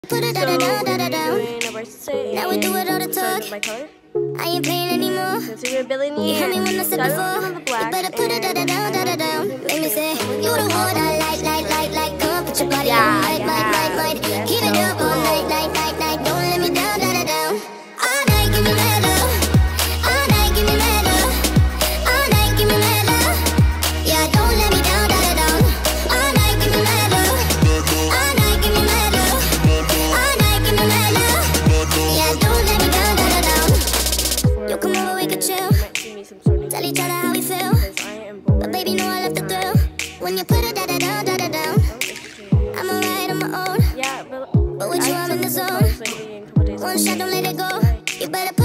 Put it down, down, down, down, down. Now we do it all the talk. I ain't playing anymore. You heard me when I said before. You better put it down, down, down, down. Make me say, you the one I like. Come put your body on, might. Keep it up all night, night. Don't let me down, down, down. All night, give me mad love. All night, give me mad love. All night, give me mad love. Yeah, don't let me down, down, down. All night, give me mad love. All night, give me mad love. All night, give me mad love. Yeah, don't let me down, down, down. You come over, we could chill. Tell each other how we feel. But baby, know I love the thrill. When you put it down, down, down, down. I'm alright on my own. But with you, I'm in the zone. One shot, don't let it go. You better